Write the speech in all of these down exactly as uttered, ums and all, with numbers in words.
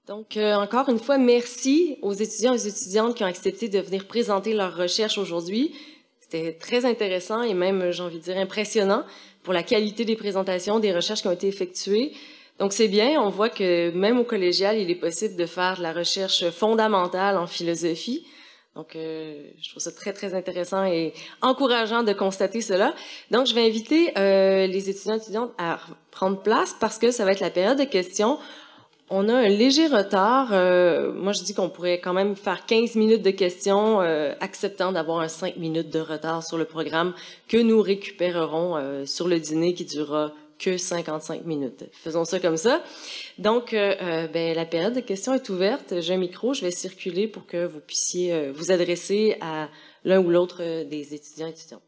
Donc, euh, encore une fois, merci aux étudiants et aux étudiantes qui ont accepté de venir présenter leurs recherches aujourd'hui. C'était très intéressant et même, j'ai envie de dire, impressionnant pour la qualité des présentations, des recherches qui ont été effectuées. Donc, c'est bien, on voit que même au collégial, il est possible de faire de la recherche fondamentale en philosophie. Donc, euh, je trouve ça très, très intéressant et encourageant de constater cela. Donc, je vais inviter euh, les étudiants et étudiantes à prendre place parce que ça va être la période de questions. On a un léger retard. Euh, moi, je dis qu'on pourrait quand même faire quinze minutes de questions, euh, acceptant d'avoir un cinq minutes de retard sur le programme que nous récupérerons euh, sur le dîner qui durera que cinquante-cinq minutes. Faisons ça comme ça. Donc, euh, euh, ben, la période de questions est ouverte. J'ai un micro, je vais circuler pour que vous puissiez euh, vous adresser à l'un ou l'autre euh, des étudiants et étudiantes.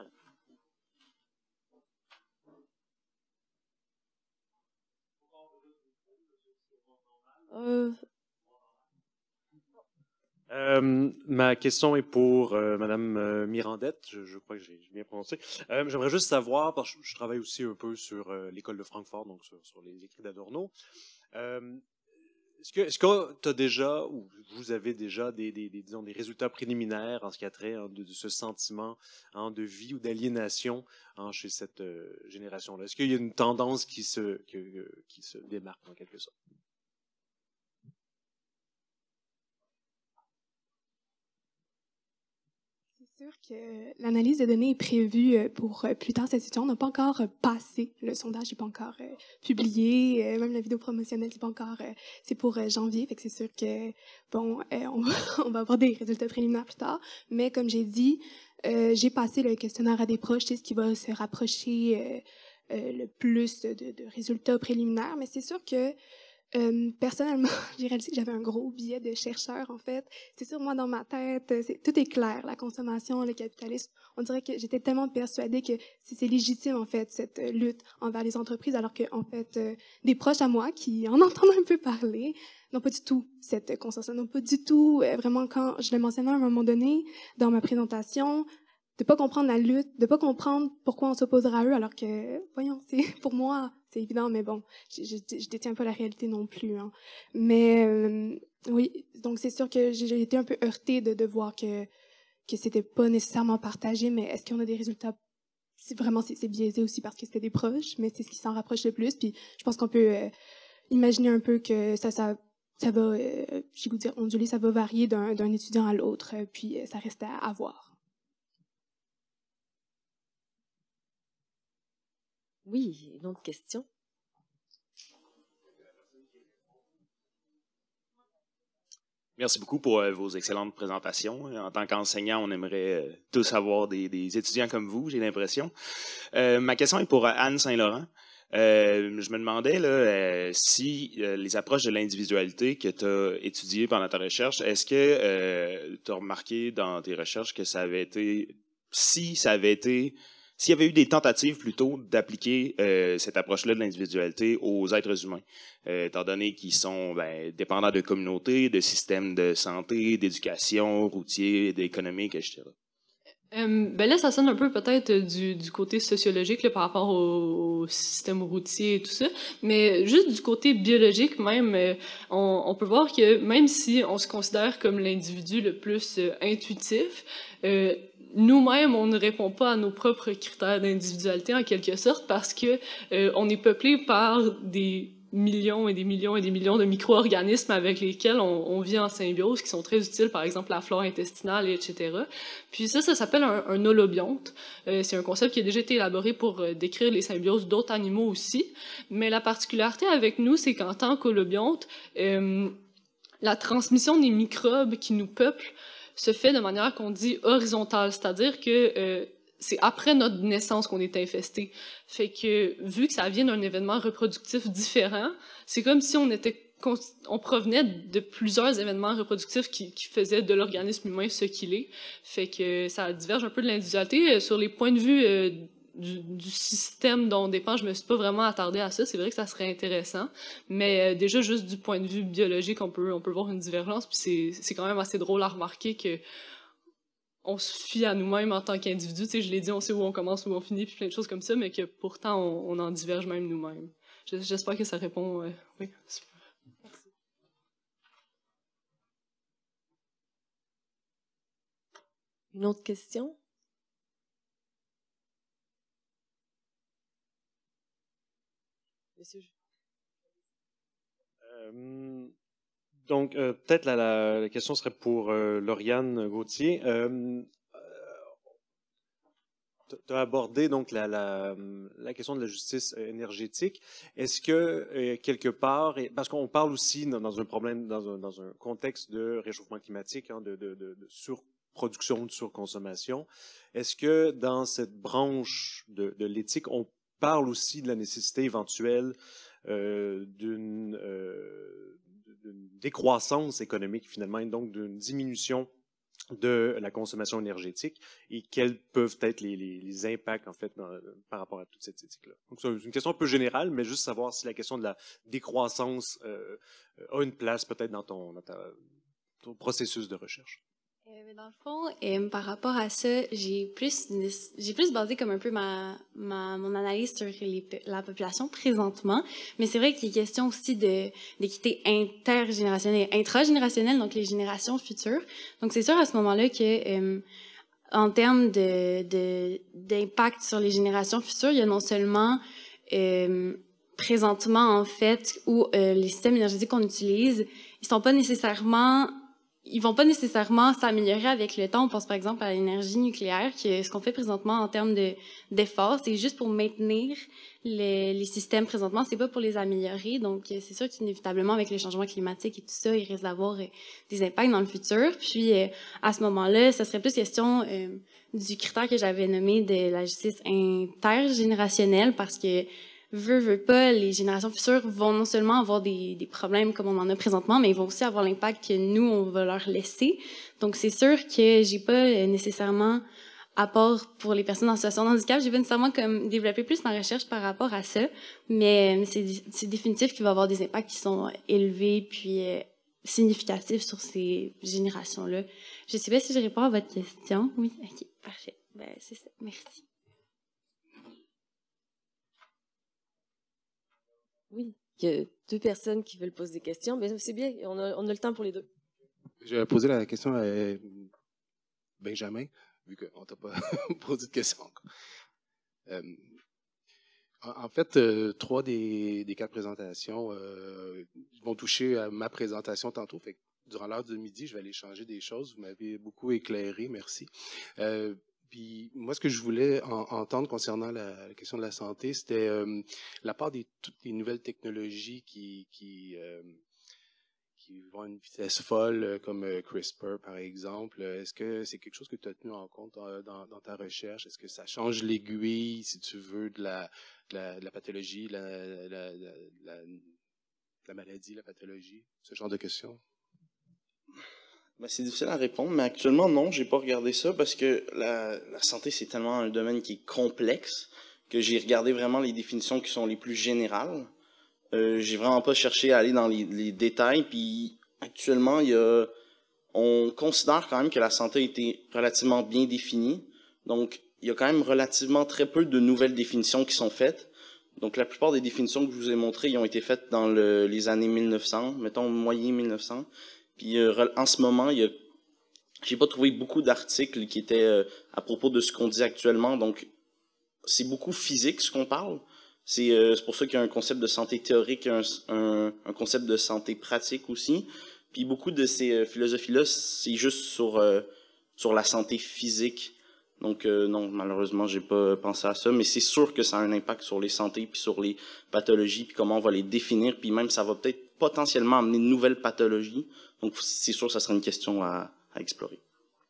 Euh, Euh, ma question est pour euh, Madame euh, Mirandette, je, je crois que j'ai bien prononcé. Euh, J'aimerais juste savoir, parce que je, je travaille aussi un peu sur euh, l'école de Francfort, donc sur, sur les écrits d'Adorno. Euh, Est-ce que est-ce que tu as déjà, ou vous avez déjà des, des, des, disons, des résultats préliminaires en ce qui a trait hein, de, de ce sentiment hein, de vie ou d'aliénation hein, chez cette euh, génération-là? Est-ce qu'il y a une tendance qui se, que, qui se démarque en quelque sorte? C'est sûr que l'analyse de données est prévue pour plus tard cette étudiante. On n'a pas encore passé. Le sondage n'est pas encore euh, publié. Euh, même la vidéo promotionnelle, c'est pas encore. Euh, c'est pour euh, janvier. Fait que c'est sûr que bon, euh, on, va, on va avoir des résultats préliminaires plus tard. Mais comme j'ai dit, euh, j'ai passé le questionnaire à des proches, c'est ce qui va se rapprocher euh, euh, le plus de, de résultats préliminaires. Mais c'est sûr que Euh, personnellement, j'ai réalisé que j'avais un gros biais de chercheur, en fait. C'est sûr, moi, dans ma tête, c'est, tout est clair. La consommation, le capitalisme. On dirait que j'étais tellement persuadée que c'est légitime, en fait, cette lutte envers les entreprises, alors que, en fait, euh, des proches à moi qui en entendent un peu parler n'ont pas du tout cette conscience, n'ont pas du tout, euh, vraiment, quand je le mentionnais à un moment donné, dans ma présentation, de pas comprendre la lutte, de pas comprendre pourquoi on s'opposera à eux, alors que, voyons, c'est pour moi, c'est évident, mais bon, je, je, je détiens pas la réalité non plus. Hein. Mais euh, oui, donc c'est sûr que j'ai été un peu heurtée de, de voir que que c'était pas nécessairement partagé, mais est-ce qu'on a des résultats? C'est vraiment c'est biaisé aussi parce que c'était des proches, mais c'est ce qui s'en rapproche le plus. Puis je pense qu'on peut euh, imaginer un peu que ça ça ça va, euh, je vais vous dire onduler, ça va varier d'un d'un étudiant à l'autre, puis euh, ça reste à, à voir. oui, une autre question. Merci beaucoup pour euh, vos excellentes présentations. En tant qu'enseignant, on aimerait euh, tous avoir des, des étudiants comme vous, j'ai l'impression. Euh, ma question est pour Anne Saint-Laurent. Euh, je me demandais là, euh, si euh, les approches de l'individualité que tu as étudiées pendant ta recherche, est-ce que euh, tu as remarqué dans tes recherches que ça avait été, si ça avait été, s'il y avait eu des tentatives plutôt d'appliquer euh, cette approche-là de l'individualité aux êtres humains, euh, étant donné qu'ils sont ben, dépendants de communautés, de systèmes de santé, d'éducation, routiers, d'économique, et cetera. Euh, ben là, ça sonne un peu peut-être du, du côté sociologique là, par rapport au, au système routier et tout ça, mais juste du côté biologique même, euh, on, on peut voir que même si on se considère comme l'individu le plus euh, intuitif, euh, nous-mêmes, on ne répond pas à nos propres critères d'individualité en quelque sorte parce que euh, on est peuplé par des millions et des millions et des millions de micro-organismes avec lesquels on, on vit en symbiose, qui sont très utiles, par exemple la flore intestinale, et cetera. Puis ça, ça s'appelle un, un holobionte. Euh, c'est un concept qui a déjà été élaboré pour euh, décrire les symbioses d'autres animaux aussi. Mais la particularité avec nous, c'est qu'en tant qu'holobionte, euh, la transmission des microbes qui nous peuplent se fait de manière qu'on dit horizontale, c'est-à-dire que euh, c'est après notre naissance qu'on est infesté. Fait que, vu que ça vient d'un événement reproductif différent, c'est comme si on était, on provenait de plusieurs événements reproductifs qui, qui faisaient de l'organisme humain ce qu'il est. Fait que ça diverge un peu de l'individualité. Sur les points de vue euh, du, du système dont on dépend, je me suis pas vraiment attardée à ça. C'est vrai que ça serait intéressant, mais euh, déjà juste du point de vue biologique, on peut on peut voir une divergence. Puis c'est c'est quand même assez drôle à remarquer que on se fie à nous-mêmes en tant qu'individu. Tu sais, je l'ai dit, on sait où on commence, où on finit, puis plein de choses comme ça, mais que pourtant on, on en diverge même nous-mêmes. J'espère que ça répond. Euh, oui. Super. Merci. Une autre question? Monsieur. Euh, donc, euh, peut-être la, la, la question serait pour euh, Lauriane Gauthier. Euh, tu as abordé donc la, la, la question de la justice énergétique. Est-ce que euh, quelque part, parce qu'on parle aussi dans, dans un problème, dans un, dans un contexte de réchauffement climatique, hein, de, de, de, de surproduction, de surconsommation, est-ce que dans cette branche de, de l'éthique, on parle aussi de la nécessité éventuelle euh, d'une euh, décroissance économique finalement, et donc d'une diminution de la consommation énergétique et quels peuvent être les, les, les impacts en fait dans, par rapport à toute cette éthique-là. Donc c'est une question un peu générale, mais juste savoir si la question de la décroissance euh, a une place peut-être dans ton, dans ta, ton processus de recherche. Euh, dans le fond, euh, par rapport à ça, j'ai plus, j'ai plus basé comme un peu ma, ma, mon analyse sur les, la population présentement. Mais c'est vrai qu'il y a question aussi de, d'équité intergénérationnelle et intragénérationnelle, donc les générations futures. Donc c'est sûr à ce moment-là que, euh, en termes de, de, d'impact sur les générations futures, il y a non seulement euh, présentement, en fait, où euh, les systèmes énergétiques qu'on utilise, ils sont pas nécessairement ils vont pas nécessairement s'améliorer avec le temps. On pense par exemple à l'énergie nucléaire, que ce qu'on fait présentement en termes de, d'efforts, c'est juste pour maintenir les, les systèmes présentement, c'est pas pour les améliorer. Donc, c'est sûr qu'inévitablement, avec le changement climatique et tout ça, il risque d'avoir des impacts dans le futur. Puis, à ce moment-là, ça serait plus question euh, du critère que j'avais nommé de la justice intergénérationnelle, parce que Veux, veux pas, les générations futures vont non seulement avoir des, des problèmes comme on en a présentement, mais ils vont aussi avoir l'impact que nous, on va leur laisser. Donc, c'est sûr que j'ai pas nécessairement, à part pour les personnes en situation de handicap, j'ai pas nécessairement comme développé plus ma recherche par rapport à ça, mais c'est, c'est définitif qu'il va y avoir des impacts qui sont élevés puis euh, significatifs sur ces générations-là. Je sais pas si je réponds à votre question. Oui, ok, parfait. Ben, c'est ça. Merci. Oui, il y a deux personnes qui veulent poser des questions, mais c'est bien, on a, on a le temps pour les deux. Je vais poser la question à Benjamin, vu qu'on ne t'a pas posé de question encore. Euh, en fait, euh, trois des, des quatre présentations euh, vont toucher à ma présentation tantôt. Fait que durant l'heure de midi, je vais aller changer des choses. Vous m'avez beaucoup éclairé, merci. Euh, Puis moi, ce que je voulais en, entendre concernant la, la question de la santé, c'était euh, la part des toutes les nouvelles technologies qui qui, euh, qui vont à une vitesse folle, comme euh, CRISPR par exemple. Est-ce que c'est quelque chose que tu as tenu en compte dans, dans, dans ta recherche? Est-ce que ça change l'aiguille, si tu veux, de la, de la, de la pathologie, la, la, la, la, la maladie, la pathologie, ce genre de questions? Ben, c'est difficile à répondre, mais actuellement, non, j'ai pas regardé ça parce que la, la santé, c'est tellement un domaine qui est complexe que j'ai regardé vraiment les définitions qui sont les plus générales. Euh, j'ai vraiment pas cherché à aller dans les, les détails, puis actuellement, il y a, on considère quand même que la santé a été relativement bien définie. Donc, il y a quand même relativement très peu de nouvelles définitions qui sont faites. Donc, la plupart des définitions que je vous ai montrées, ils ont été faites dans le, les années mille neuf cents, mettons moyen mille neuf cents. Puis euh, en ce moment, il y a, j'ai pas trouvé beaucoup d'articles qui étaient euh, à propos de ce qu'on dit actuellement. Donc, c'est beaucoup physique ce qu'on parle. C'est, euh, c'est pour ça qu'il y a un concept de santé théorique, un, un, un concept de santé pratique aussi. Puis beaucoup de ces euh, philosophies-là, c'est juste sur euh, sur la santé physique. Donc euh, non, malheureusement, j'ai pas pensé à ça, mais c'est sûr que ça a un impact sur les santé puis sur les pathologies puis comment on va les définir, puis même ça va peut-être potentiellement amener de nouvelles pathologies. Donc, c'est sûr que ça sera une question à, à explorer.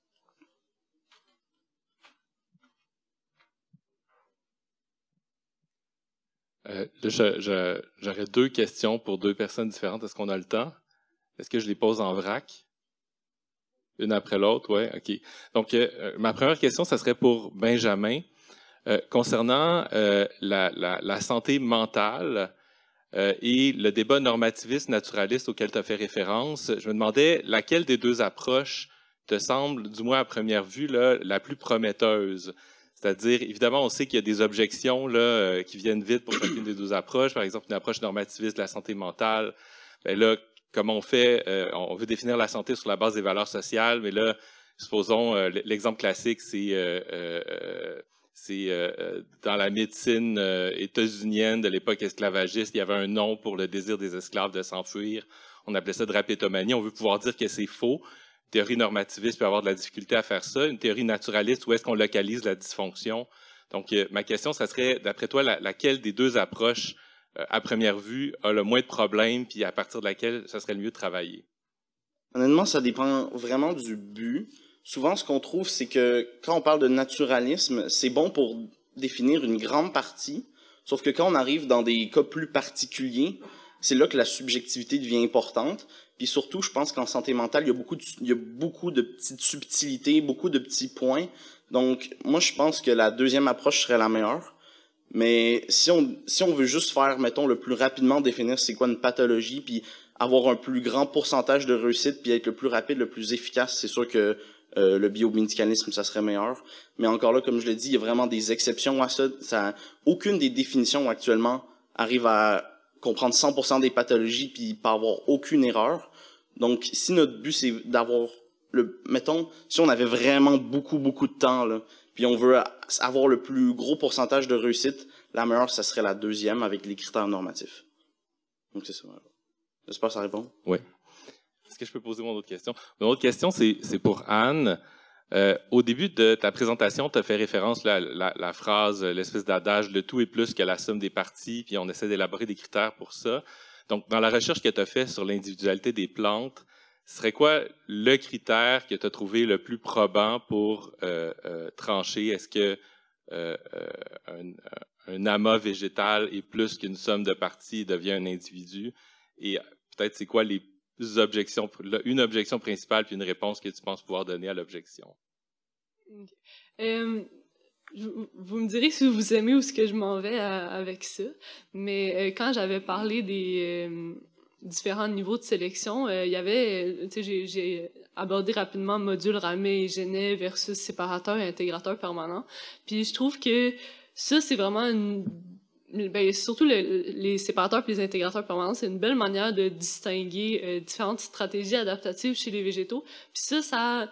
Euh, là, je, je, j'aurais deux questions pour deux personnes différentes. Est-ce qu'on a le temps? Est-ce que je les pose en vrac? Une après l'autre? Oui, OK. Donc, euh, ma première question, ça serait pour Benjamin. Euh, concernant euh, la, la, la santé mentale, Euh, et le débat normativiste-naturaliste auquel tu as fait référence, je me demandais laquelle des deux approches te semble, du moins à première vue, là, la plus prometteuse. C'est-à-dire, évidemment, on sait qu'il y a des objections là, euh, qui viennent vite pour chacune des deux approches. Par exemple, une approche normativiste de la santé mentale. Ben là, comment on fait? Euh, on veut définir la santé sur la base des valeurs sociales, mais là, supposons, euh, l'exemple classique, c'est euh, euh, c'est euh, dans la médecine euh, états-unienne de l'époque esclavagiste, il y avait un nom pour le désir des esclaves de s'enfuir. On appelait ça drapétomanie. On veut pouvoir dire que c'est faux. Une théorie normativiste peut avoir de la difficulté à faire ça. Une théorie naturaliste, où est-ce qu'on localise la dysfonction? Donc, euh, ma question, ça serait, d'après toi, la, laquelle des deux approches, euh, à première vue, a le moins de problèmes, puis à partir de laquelle ça serait le mieux de travailler? Honnêtement, ça dépend vraiment du but. Souvent, ce qu'on trouve, c'est que quand on parle de naturalisme, c'est bon pour définir une grande partie, sauf que quand on arrive dans des cas plus particuliers, c'est là que la subjectivité devient importante. Puis surtout, je pense qu'en santé mentale, il y a beaucoup de, il y a beaucoup de petites subtilités, beaucoup de petits points. Donc, moi, je pense que la deuxième approche serait la meilleure. Mais si on, si on veut juste faire, mettons, le plus rapidement définir c'est quoi une pathologie, puis avoir un plus grand pourcentage de réussite, puis être le plus rapide, le plus efficace, c'est sûr que Euh, le biomédicalisme, ça serait meilleur. Mais encore là, comme je l'ai dit, il y a vraiment des exceptions à ça. ça. Aucune des définitions actuellement arrive à comprendre cent pour cent des pathologies puis pas avoir aucune erreur. Donc, si notre but, c'est d'avoir le... Mettons, si on avait vraiment beaucoup, beaucoup de temps, là, puis on veut avoir le plus gros pourcentage de réussite, la meilleure, ça serait la deuxième avec les critères normatifs. Donc, c'est ça. J'espère que ça répond. Oui. Est-ce que je peux poser mon autre question? Mon autre question, c'est pour Anne. Euh, au début de ta présentation, tu as fait référence à la, la, la phrase, l'espèce d'adage « le tout est plus que la somme des parties », puis on essaie d'élaborer des critères pour ça. Donc, dans la recherche que tu as faite sur l'individualité des plantes, ce serait quoi le critère que tu as trouvé le plus probant pour euh, euh, trancher? Est-ce que euh, un, un amas végétal est plus qu'une somme de parties et devient un individu? Et peut-être c'est quoi les objections, une objection principale puis une réponse que tu penses pouvoir donner à l'objection? Okay. Euh, vous me direz si vous aimez ou ce que je m'en vais à, avec ça, mais euh, quand j'avais parlé des euh, différents niveaux de sélection, euh, il y avait, tu sais, j'ai abordé rapidement module, ramé et genet versus séparateur et intégrateur permanent, puis je trouve que ça, c'est vraiment une Ben, surtout le, les séparateurs et les intégrateurs permanents, c'est une belle manière de distinguer euh, différentes stratégies adaptatives chez les végétaux. Puis ça, ça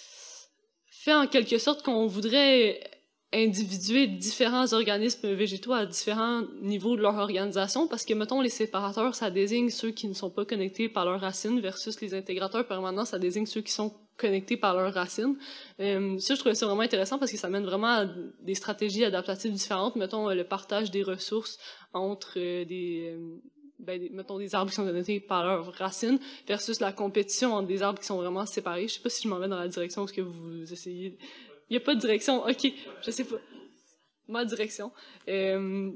fait en quelque sorte qu'on voudrait individuer différents organismes végétaux à différents niveaux de leur organisation, parce que, mettons, les séparateurs, ça désigne ceux qui ne sont pas connectés par leurs racines, versus les intégrateurs permanents, ça désigne ceux qui sont connectés par leurs racines. Euh, ça, je trouvais ça vraiment intéressant parce que ça mène vraiment à des stratégies adaptatives différentes. Mettons, le partage des ressources entre euh, des, euh, ben, des, mettons, des arbres qui sont connectés par leurs racines versus la compétition entre des arbres qui sont vraiment séparés. Je sais pas si je m'en vais dans la direction où ce que vous essayez. Il n'y a pas de direction. OK, je sais pas. Ma direction. Euh,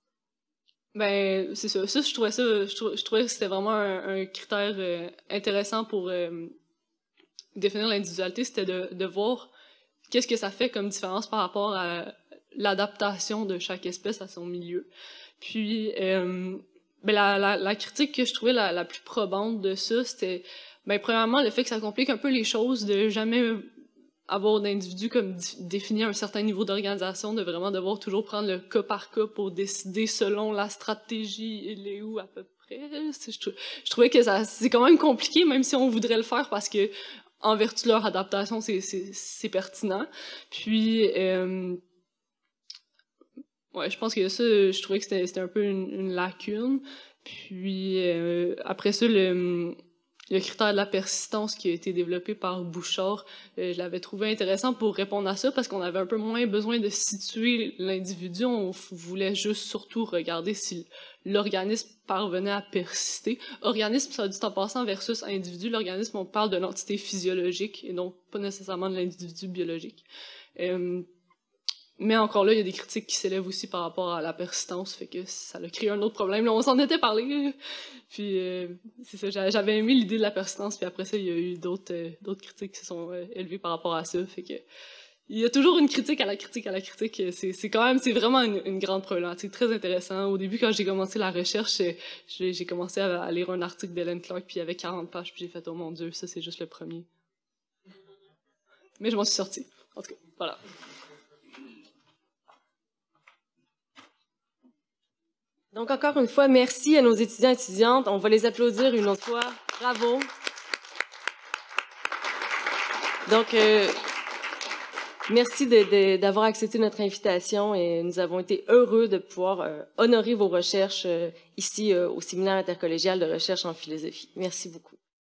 ben, c'est ça. Ça, je trouvais ça, je, trou je trouvais que c'était vraiment un, un critère euh, intéressant pour euh, définir l'individualité, c'était de, de voir qu'est-ce que ça fait comme différence par rapport à l'adaptation de chaque espèce à son milieu. Puis, euh, ben la, la, la critique que je trouvais la, la plus probante de ça, c'était, ben, premièrement, le fait que ça complique un peu les choses, de jamais avoir d'individus comme définir un certain niveau d'organisation, de vraiment devoir toujours prendre le cas par cas pour décider selon la stratégie, il est où à peu près. Je, je trouvais que ça c'est quand même compliqué, même si on voudrait le faire, parce que en vertu de leur adaptation, c'est pertinent. Puis, euh, ouais, je pense que ça, je trouvais que c'était un peu une, une lacune. Puis, euh, après ça, le... Le critère de la persistance qui a été développé par Bouchard, euh, je l'avais trouvé intéressant pour répondre à ça parce qu'on avait un peu moins besoin de situer l'individu. On voulait juste surtout regarder si l'organisme parvenait à persister. Organisme, ça dit en passant, versus individu. L'organisme, on parle de l'entité physiologique et donc pas nécessairement de l'individu biologique. Euh, Mais encore là, il y a des critiques qui s'élèvent aussi par rapport à la persistance, fait que ça a créé un autre problème. Là, on s'en était parlé, puis euh, c'est ça, j'avais aimé l'idée de la persistance, puis après ça, il y a eu d'autres euh, d'autres critiques qui se sont euh, élevées par rapport à ça, fait que il y a toujours une critique à la critique à la critique. C'est quand même, c'est vraiment une, une grande problématique, très intéressant. Au début, quand j'ai commencé la recherche, j'ai commencé à, à lire un article d'Hélène Clark, puis il y avait quarante pages, puis j'ai fait, oh mon Dieu, ça c'est juste le premier. Mais je m'en suis sortie. En tout cas, voilà. Donc, encore une fois, merci à nos étudiants et étudiantes. On va les applaudir une autre fois. Bravo. Donc, euh, merci de, de, d'avoir accepté notre invitation et nous avons été heureux de pouvoir euh, honorer vos recherches euh, ici euh, au séminaire intercollégial de recherche en philosophie. Merci beaucoup.